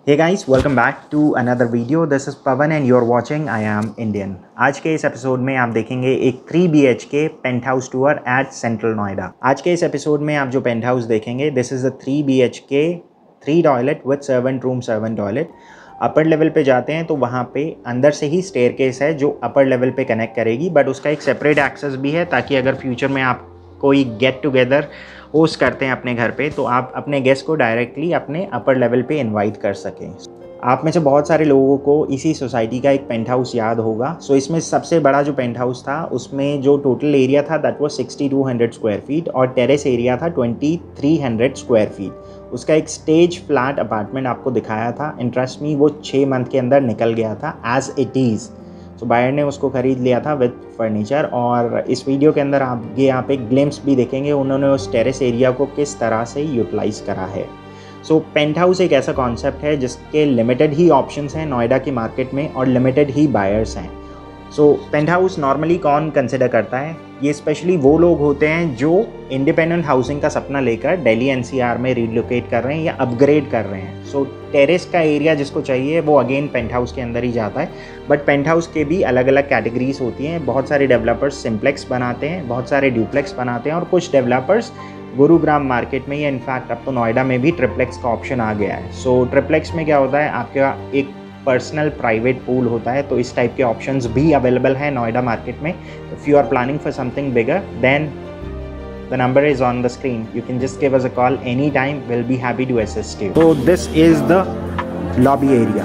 Hey guys, welcome back to another video. This is Pavan and you're watching I Am Indian. आज के इस episode में आप देखेंगे एक 3 BHK penthouse tour at central Noida. आज के इस एपिसोड में आप जो पेंट हाउस देखेंगे, this is a 3 BHK 3 toilet with servant room servant toilet. Upper level पे जाते हैं तो वहाँ पे अंदर से ही स्टेयरकेस है जो अपर लेवल पे कनेक्ट करेगी, बट उसका एक सेपरेट एक्सेस भी है ताकि अगर फ्यूचर में आप कोई गेट टुगेदर होस्ट करते हैं अपने घर पे तो आप अपने गेस्ट को डायरेक्टली अपने अपर लेवल पे इनवाइट कर सकें। आप में से बहुत सारे लोगों को इसी सोसाइटी का एक पेंट हाउस याद होगा। सो इसमें सबसे बड़ा जो पेंट हाउस था उसमें जो टोटल एरिया था दैट वाज 6200 स्क्वायर फीट और टेरेस एरिया था 2300 स्क्वायर फीट। उसका एक स्टेज फ्लैट अपार्टमेंट आपको दिखाया था। इंटरेस्ट मी वो 6 मंथ के अंदर निकल गया था एज इट इज़। तो बायर ने उसको ख़रीद लिया था विद फर्नीचर। और इस वीडियो के अंदर आप ये यहाँ पे ग्लिम्स भी देखेंगे उन्होंने उस टेरेस एरिया को किस तरह से यूटिलाइज़ करा है। सो पेंट हाउस एक ऐसा कॉन्सेप्ट है जिसके लिमिटेड ही ऑप्शंस हैं नोएडा की मार्केट में और लिमिटेड ही बायर्स हैं। सो पेंट हाउस नॉर्मली कौन कंसिडर करता है? ये स्पेशली वो लोग होते हैं जो इंडिपेंडेंट हाउसिंग का सपना लेकर दिल्ली एनसीआर में रिलोकेट कर रहे हैं या अपग्रेड कर रहे हैं। सो टेरेस का एरिया जिसको चाहिए वो अगेन पेंट हाउस के अंदर ही जाता है। बट पेंट हाउस के भी अलग अलग कैटेगरीज होती हैं। बहुत सारे डेवलपर्स सिम्प्लेक्स बनाते हैं, बहुत सारे ड्यूप्लेक्स बनाते हैं और कुछ डेवलपर्स गुरुग्राम मार्केट में या इनफैक्ट अब तो नोएडा में भी ट्रिप्लेक्स का ऑप्शन आ गया है। सो ट्रिप्लेक्स में क्या होता है, आपका एक पर्सनल प्राइवेट पूल होता है। तो इस टाइप के ऑप्शंस भी अवेलेबल हैं नोएडा मार्केट में। If you are planning for something bigger than the number is on the screen. You can just give us a call anytime. We'll be happy to assist you. So this is the lobby area.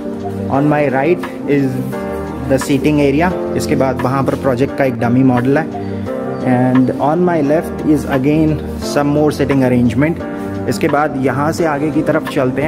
On my right is the seating area. इसके बाद वहाँ पर project का एक dummy model है and on my left is again some more sitting arrangement. इसके बाद यहाँ से आगे की तरफ चलते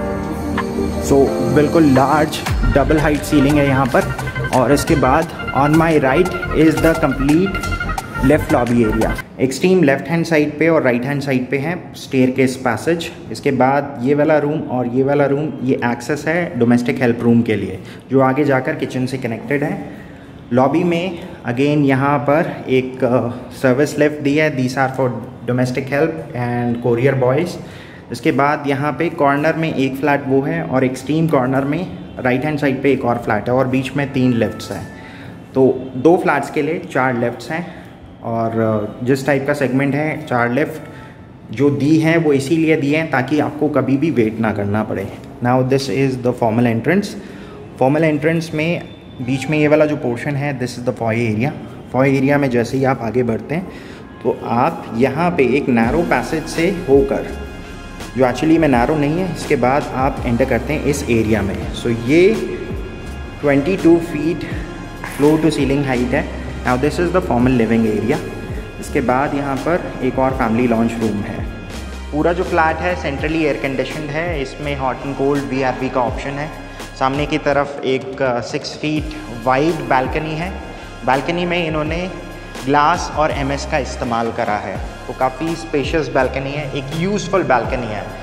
हैं। So बिल्कुल लार्ज डबल हाइट सीलिंग है यहाँ पर। और इसके बाद on my right is the complete left lobby area. Extreme left hand side पे और राइट हैंड साइड पे है स्टेयरकेस पैसेज। इसके बाद ये वाला रूम और ये वाला रूम ये एक्सेस है डोमेस्टिक हेल्प रूम के लिए जो आगे जाकर किचन से कनेक्टेड है। लॉबी में अगेन यहाँ पर एक सर्विस लिफ्ट दी है, these are for domestic help and courier boys. इसके बाद यहाँ पे कॉर्नर में एक फ्लैट वो है और एक्सट्रीम कॉर्नर में राइट हैंड साइड पे एक और फ्लैट है और बीच में 3 लिफ्ट्स हैं। तो 2 फ्लैट्स के लिए 4 लिफ्ट्स हैं और जिस टाइप का सेगमेंट है 4 लिफ्ट जो दी हैं वो इसीलिए दी हैं ताकि आपको कभी भी वेट ना करना पड़े। Now this is the formal entrance. Formal entrance में बीच में ये वाला जो पोर्शन है this is the foyer area. Foyer area में जैसे ही आप आगे बढ़ते हैं तो आप यहाँ पे एक नैरो पैसेज से होकर, जो एक्चुअली में नैरो नहीं है, इसके बाद आप एंटर करते हैं इस एरिया में। सो ये 22 feet floor to ceiling height है। Now this is the formal living area. इसके बाद यहाँ पर एक और फैमिली लॉन्च रूम है। पूरा जो फ्लैट है सेंट्रली एयर कंडीशनड है। इसमें हॉट एंड कोल्ड वीआरपी का ऑप्शन है। सामने की तरफ एक 6 फीट वाइड बालकनी है। बालकनी में इन्होंने ग्लास और एमएस का इस्तेमाल करा है, तो काफ़ी स्पेशियस बालकनी है, एक यूज़फुल बालकनी है।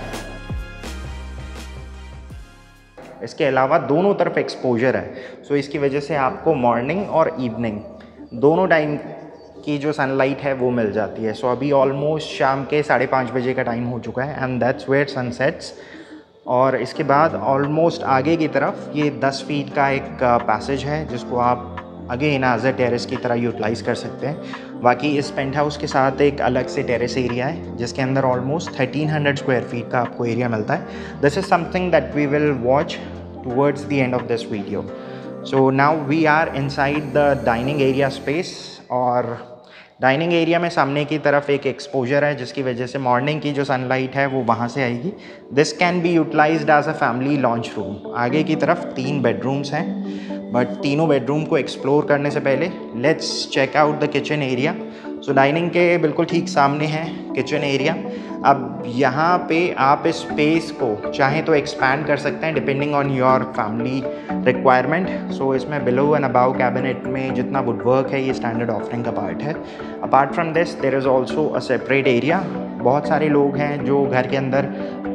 इसके अलावा दोनों तरफ एक्सपोजर है, सो इसकी वजह से आपको मॉर्निंग और इवनिंग दोनों टाइम की जो सनलाइट है वो मिल जाती है। सो अभी ऑलमोस्ट शाम के 5:30 बजे का टाइम हो चुका है एंड दैट्स वेयर सनसेट्स। और इसके बाद ऑलमोस्ट आगे की तरफ ये 10 फीट का एक पैसेज है जिसको आप अगेन एज अ टेरेस की तरह यूटिलाइज़ कर सकते हैं। बाकी इस पेंट हाउस के साथ एक अलग से टेरेस एरिया है जिसके अंदर ऑलमोस्ट 1300 स्क्वायर फीट का आपको एरिया मिलता है। This is something that we will watch towards the end of this video. So now we are inside the dining area space और डाइनिंग एरिया में सामने की तरफ एक एक्सपोजर है जिसकी वजह से मॉर्निंग की जो सनलाइट है वो वहाँ से आएगी। This can be utilised as a family lounge room. आगे की तरफ 3 बेडरूम्स हैं, बट तीनों बेडरूम को एक्सप्लोर करने से पहले let's check out the kitchen area. So dining के बिल्कुल ठीक सामने है किचन एरिया। अब यहाँ पे आप इस स्पेस को चाहें तो एक्सपैंड कर सकते हैं depending on your family requirement. So इसमें बिलो एंड अबाव कैबिनेट में जितना वुड वर्क है ये स्टैंडर्ड ऑफरिंग का पार्ट है। Apart from this there is also a separate area. बहुत सारे लोग हैं जो घर के अंदर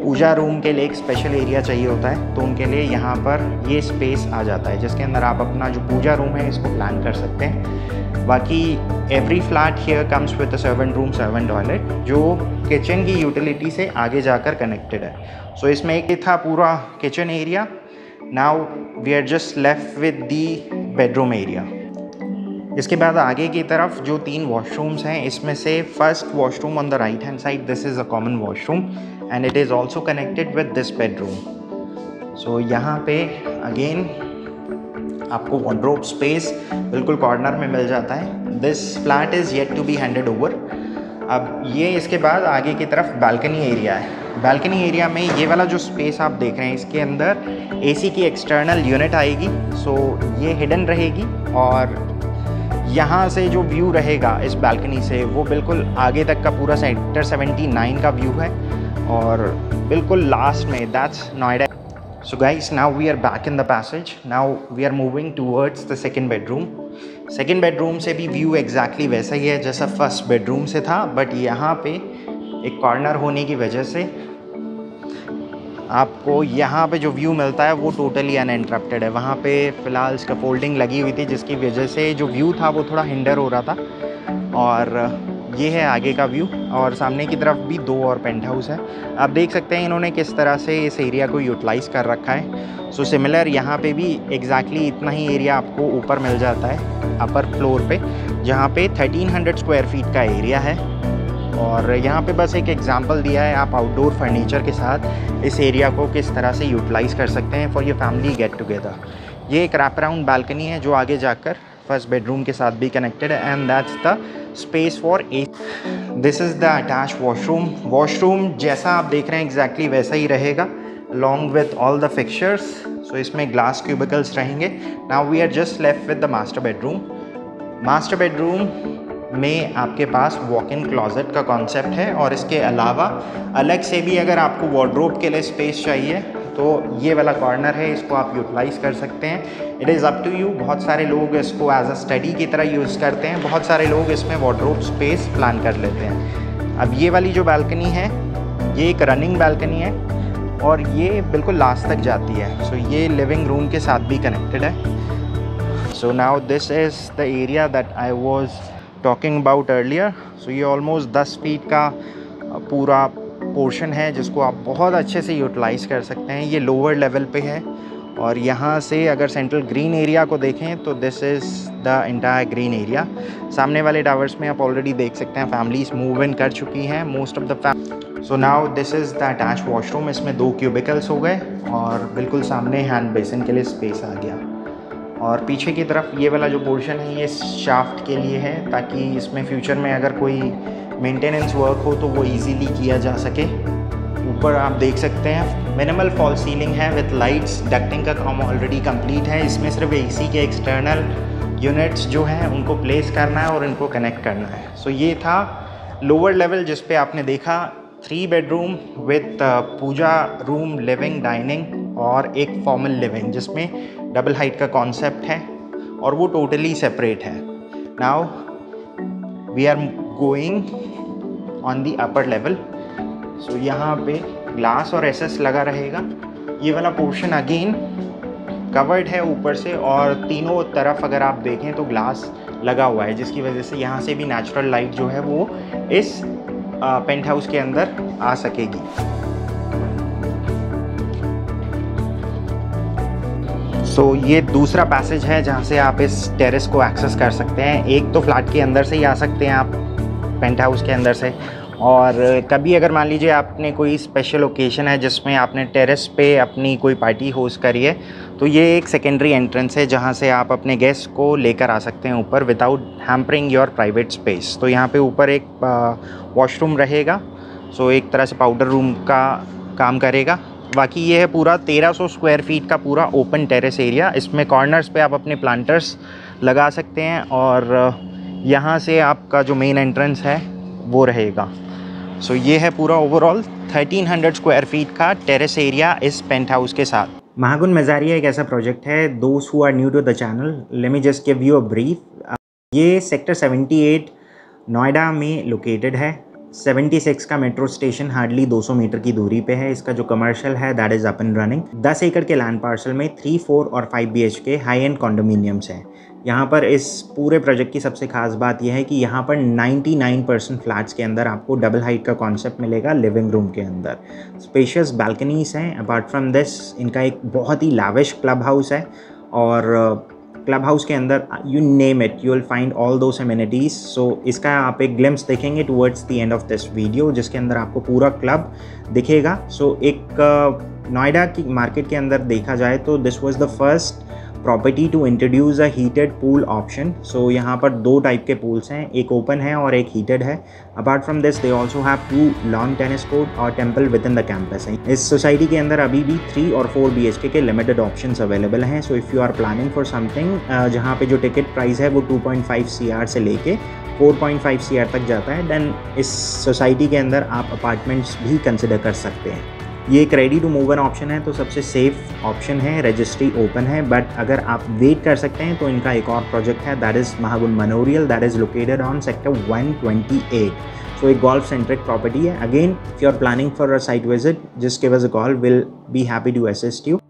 पूजा रूम के लिए एक स्पेशल एरिया चाहिए होता है, तो उनके लिए यहाँ पर ये स्पेस आ जाता है जिसके अंदर आप अपना जो पूजा रूम है इसको प्लान कर सकते हैं। बाकी every flat here comes with a servant room, servant toilet, जो किचन की यूटिलिटी से आगे जाकर कनेक्टेड है। सो इसमें एक था पूरा kitchen area. Now we are just left with the bedroom area. इसके बाद आगे की तरफ जो 3 वॉशरूम्स हैं, इसमें से first washroom on the right hand side, this is a common washroom and it is also connected with this bedroom. So यहाँ पे अगेन आपको वार्डरोब स्पेस बिल्कुल कॉर्नर में मिल जाता है। This flat is yet to be handed over. अब ये इसके बाद आगे की तरफ बालकनी एरिया है। बालकनी एरिया में ये वाला जो स्पेस आप देख रहे हैं, इसके अंदर एसी की एक्सटर्नल यूनिट आएगी। सो ये हिडन रहेगी और यहाँ से जो व्यू रहेगा इस बालकनी से वो बिल्कुल आगे तक का पूरा सेक्टर 79 का व्यू है और बिल्कुल लास्ट में that's Noida. So guys, now we are back in the passage. Now we are moving towards the second bedroom. Second bedroom से भी व्यू एग्जैक्टली वैसा ही है जैसा फर्स्ट बेडरूम से था, बट यहाँ पे एक कॉर्नर होने की वजह से आपको यहाँ पे जो व्यू मिलता है वो टोटली अनइंटरप्टेड है। वहाँ पे फ़िलहाल स्कैफोल्डिंग लगी हुई थी जिसकी वजह से जो व्यू था वो थोड़ा हिंडर हो रहा था। और ये है आगे का व्यू और सामने की तरफ भी 2 और पेंट हाउस है। आप देख सकते हैं इन्होंने किस तरह से इस एरिया को यूटिलाइज़ कर रखा है। सो सिमिलर यहाँ पे भी एग्जैक्टली इतना ही एरिया आपको ऊपर मिल जाता है अपर फ्लोर पे, जहाँ पे 1300 स्क्वायर फीट का एरिया है। और यहाँ पे बस एक एग्जांपल दिया है आप आउटडोर फर्नीचर के साथ इस एरिया को किस तरह से यूटिलाइज़ कर सकते हैं for your family get together. ये एक रैप अराउंड बालकनी है जो आगे जाकर फर्स्ट बेडरूम के साथ भी कनेक्टेड है and that's the space for a. This is the attach washroom. Washroom जैसा आप देख रहे हैं एग्जैक्टली वैसा ही रहेगा along with all the fixtures. So इसमें ग्लास क्यूबिकल्स रहेंगे। Now we are just left with the master bedroom. Master bedroom में आपके पास वॉक इन क्लॉजेट का कॉन्सेप्ट है और इसके अलावा अलग से भी अगर आपको वार्डरोब के लिए स्पेस चाहिए तो ये वाला कॉर्नर है, इसको आप यूटिलाइज़ कर सकते हैं। It is up to you. बहुत सारे लोग इसको एज अ स्टडी की तरह यूज़ करते हैं, बहुत सारे लोग इसमें वार्डरोब स्पेस प्लान कर लेते हैं। अब ये वाली जो बालकनी है ये एक रनिंग बालकनी है और ये बिल्कुल लास्ट तक जाती है। सो ये लिविंग रूम के साथ भी कनेक्टेड है। So now this is the area that I was talking about earlier. So ये ऑलमोस्ट 10 फीट का पूरा पोर्शन है जिसको आप बहुत अच्छे से यूटिलाइज़ कर सकते हैं। ये लोअर लेवल पे है और यहाँ से अगर सेंट्रल ग्रीन एरिया को देखें तो this is the entire green area. सामने वाले टावर्स में आप ऑलरेडी देख सकते हैं फैमिलीज मूव इन कर चुकी हैं most of the family. So now this is the attach washroom. इसमें 2 क्यूबिकल्स हो गए और बिल्कुल सामने हैंड बेसिन के लिए स्पेस आ गया। और पीछे की तरफ ये वाला जो पोर्शन है ये शाफ्ट के लिए है ताकि इसमें फ्यूचर में अगर कोई मेंटेनेंस वर्क हो तो वो इजीली किया जा सके। ऊपर आप देख सकते हैं मिनिमल फॉल सीलिंग है विथ लाइट्स। डक्टिंग का काम ऑलरेडी कंप्लीट है। इसमें सिर्फ एसी के एक्सटर्नल यूनिट्स जो हैं उनको प्लेस करना है और इनको कनेक्ट करना है। सो ये था लोअर लेवल जिस पे आपने देखा 3 bedroom with puja room, living, dining और एक फॉर्मल लिविंग जिसमें डबल हाइट का कॉन्सेप्ट है और वो टोटली सेपरेट है। Now we are going on the upper level. So यहाँ पे ग्लास और एसएस लगा रहेगा। ये वाला पोर्शन अगेन कवर्ड है ऊपर से और तीनों तरफ अगर आप देखें तो ग्लास लगा हुआ है जिसकी वजह से यहाँ से भी नेचुरल लाइट जो है वो इस पेंट हाउस के अंदर आ सकेगी। सो ये दूसरा पैसेज है जहाँ से आप इस टेरेस को एक्सेस कर सकते हैं। एक तो फ्लैट के अंदर से ही आ सकते हैं आप पेंट हाउस के अंदर से, और कभी अगर मान लीजिए आपने कोई स्पेशल ओकेशन है जिसमें आपने टेरेस पे अपनी कोई पार्टी होस्ट करी है तो ये एक सेकेंडरी एंट्रेंस है जहाँ से आप अपने गेस्ट को लेकर आ सकते हैं ऊपर without hampering your private space. तो यहाँ पे ऊपर एक वॉशरूम रहेगा। सो एक तरह से पाउडर रूम का काम करेगा। बाकी ये है पूरा 1300 स्क्वायर फीट का पूरा ओपन टेरेस एरिया। इसमें कॉर्नर्स पे आप अपने प्लांटर्स लगा सकते हैं और यहाँ से आपका जो मेन एंट्रेंस है वो रहेगा। सो ये है पूरा ओवरऑल 1300 स्क्वायर फीट का टेरेस एरिया इस पेंट हाउस के साथ। महागुन मज़ारिया एक ऐसा प्रोजेक्ट है, those who are new to the channel let me just give you a brief. ये सेक्टर 78 नोएडा में लोकेटेड है। 76 का मेट्रो स्टेशन हार्डली 200 मीटर की दूरी पे है। इसका जो कमर्शियल है that is up and running. 10 एकड़ के लैंड पार्सल में 3, 4 और 5 BHK हाई एंड कॉन्डोमिनियम्स हैं। यहाँ पर इस पूरे प्रोजेक्ट की सबसे खास बात यह है कि यहाँ पर 99% फ्लैट्स के अंदर आपको डबल हाइट का कॉन्सेप्ट मिलेगा लिविंग रूम के अंदर। स्पेशियस बालकनीज हैं। अपार्ट फ्रॉम दिस इनका एक बहुत ही लाविश क्लब हाउस है और क्लब हाउस के अंदर you name it you will find all those amenities. So इसका आप एक ग्लिम्स देखेंगे towards the end of this video, जिसके अंदर आपको पूरा क्लब दिखेगा। सो एक नोएडा की मार्केट के अंदर देखा जाए तो this was the first property to introduce a heated pool option. So यहाँ पर 2 टाइप के पूल्स हैं, एक ओपन है और एक हीटेड है। Apart from this they also have 2 lawn tennis court और temple within the campus है। इस सोसाइटी के अंदर अभी भी 3 और 4 BHK के लिमिटेड ऑप्शंस अवेलेबल हैं। So if you are planning for something जहाँ पे जो टिकट प्राइस है वो 2.5 CR से लेके 4.5 CR तक जाता है, देन इस सोसाइटी के अंदर आप अपार्टमेंट्स भी कंसिडर कर सकते हैं। ये एक ready to move in option है, तो सबसे सेफ ऑप्शन है। रजिस्ट्री ओपन है, बट अगर आप वेट कर सकते हैं तो इनका एक और प्रोजेक्ट है that is Mahagun memorial, that is located on sector 128। So एक गोल्फ सेंट्रिक प्रॉपर्टी है। Again if you are planning for a site visit just give us a call, will be happy to assist you.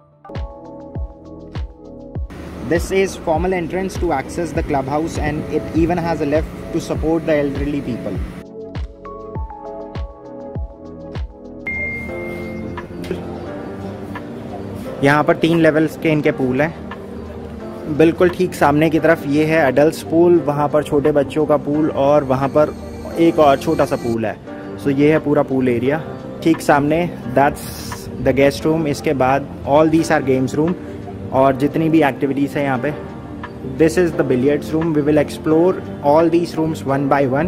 This is formal entrance to access the clubhouse and it even has a lift to support the elderly people. यहाँ पर 3 levels के इनके pool हैं। बिल्कुल ठीक सामने की तरफ ये है अडल्ट्स पूल, वहाँ पर छोटे बच्चों का पूल और वहाँ पर एक और छोटा सा पूल है। सो ये है पूरा पूल एरिया। ठीक सामने दैट्स द गेस्ट रूम। इसके बाद all these are games room और जितनी भी एक्टिविटीज़ है यहाँ पे। This is the billiards room. We will explore all these rooms one by one.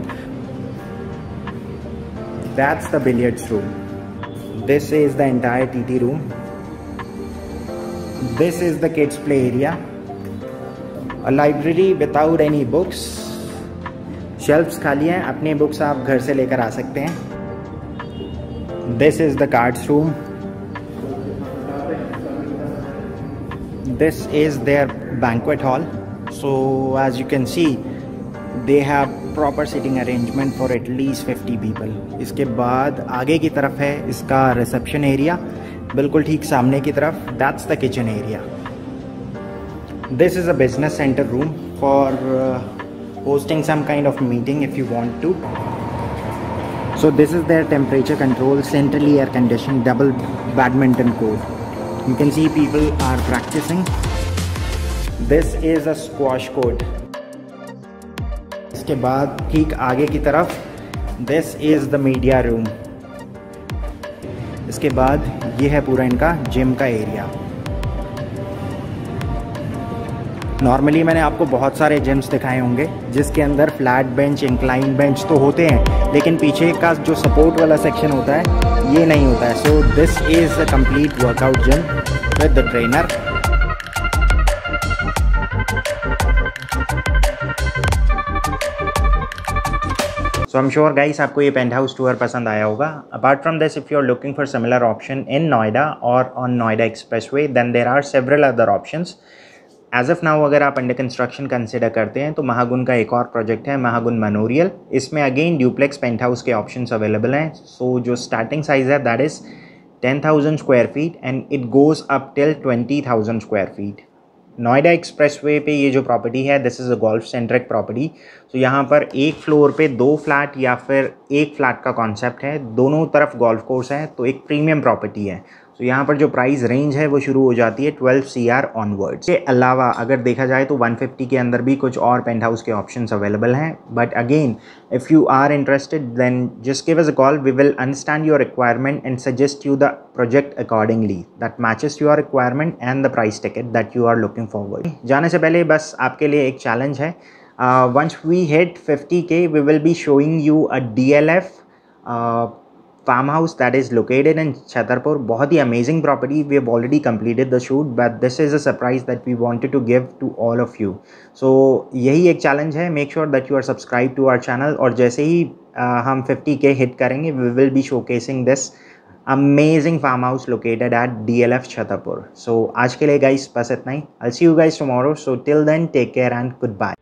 That's the billiards room. This is the entire TT room. This is the kids play area. A library without any books. Shelves खाली हैं, अपने books आप घर से लेकर आ सकते हैं। This is the cards room. This is their banquet hall. So as you can see, they have proper sitting arrangement for at least 50 people. इसके बाद आगे की तरफ है इसका रिसेप्शन एरिया, बिल्कुल ठीक सामने की तरफ। That's the kitchen area. This is a business centre room for hosting some kind of meeting if you want to. So this is their temperature control, centrally air condition, double badminton court. You can see people are practising. This is a squash court. इसके बाद ठीक आगे की तरफ this is the media room. इसके बाद ये है पूरा इनका जिम का एरिया। नॉर्मली मैंने आपको बहुत सारे जिम्स दिखाए होंगे जिसके अंदर फ्लैट बेंच, इंक्लाइन बेंच तो होते हैं, लेकिन पीछे का जो सपोर्ट वाला सेक्शन होता है ये नहीं होता है। So this is a complete workout gym with the trainer. So I am sure guys आपको ये पेंट हाउस टूर पसंद आया होगा। Apart from this if you are looking for similar option in Noida और on Noida expressway then there are several other options. As of now अगर आप under construction consider करते हैं तो महागुन का एक और प्रोजेक्ट है महागुन मेमोरियल। इसमें अगेन ड्यूप्लेक्स पेंट हाउस के ऑप्शंस अवेलेबल हैं। सो जो स्टार्टिंग साइज़ है that is 10,000 square feet and it goes up till 20,000 square feet. Noida expressway पे ये जो प्रॉपर्टी है this is a golf centric property. तो यहाँ पर एक फ्लोर पे 2 फ्लैट या फिर एक फ्लैट का कॉन्सेप्ट है, दोनों तरफ गोल्फ कोर्स है, तो एक प्रीमियम प्रॉपर्टी है। तो यहाँ पर जो प्राइस रेंज है वो शुरू हो जाती है 12 CR ऑनवर्ड्स। के अलावा अगर देखा जाए तो 150 के अंदर भी कुछ और पेंट हाउस के ऑप्शंस अवेलेबल हैं। But again if you are interested then just give us a call, we will understand your requirement and suggest you the project accordingly that matches your requirement and the price ticket that you are looking forward. जाने से पहले बस आपके लिए एक challenge है। Once we hit 50K we will be showing you a DLF farm house that is located in Chhatarpur. बहुत ही amazing property. We have already completed the shoot, but this is a surprise that we wanted to give to all of you. So यही एक challenge है. Make sure that you are subscribed to our channel और जैसे ही हम 50K hit करेंगे we will be showcasing this amazing farm house located at DLF Chhatarpur. So आज के लिए guys बस इतना ही. I'll see you guys tomorrow. So till then take care and goodbye.